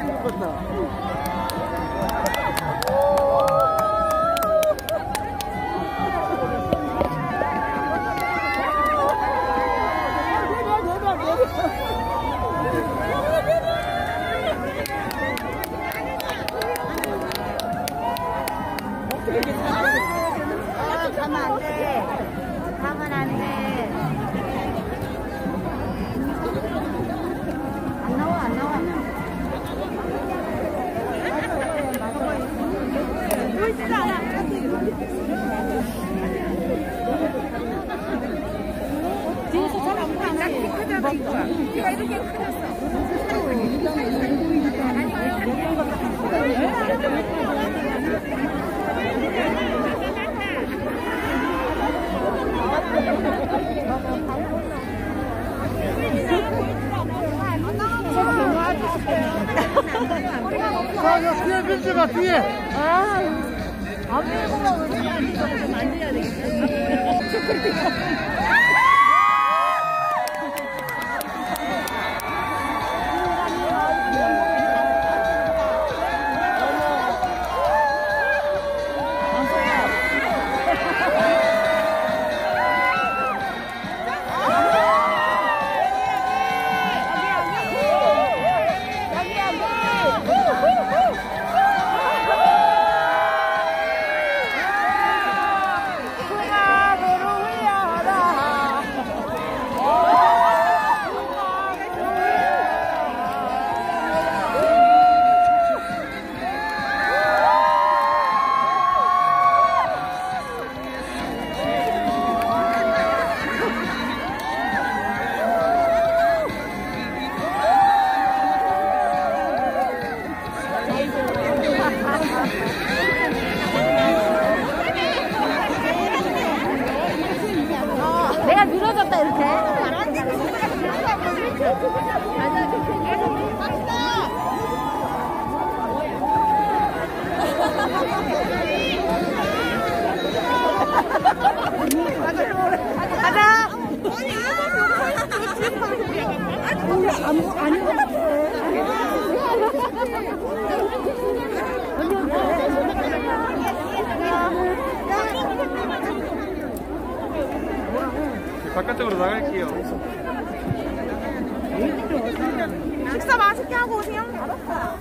가면 안 돼. 가면 안 돼. 안 나와, 안 나와. 보이지도 않아. 뒤에서 잘 안 보여. 나 키 크잖아, 이거야. 키가 이렇게 커졌어. 자, 뒤에 민지가 뒤에. 안 밀고만 우리가 이거 좀 만져야 되겠다. 내가 늘어졌다 이렇게. 가자. 아니. 바깥쪽으로 나갈게요. 식사 맛있게 하고 오세요. 알았어.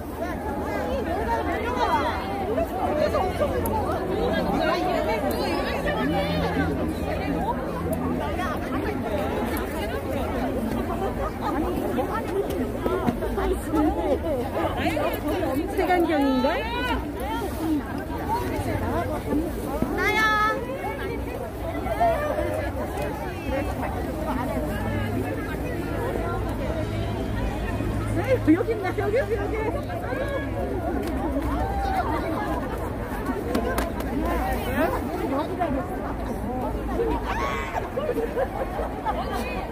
색안경인가? 나야. 여기 있나? 여기. 여기다 있어.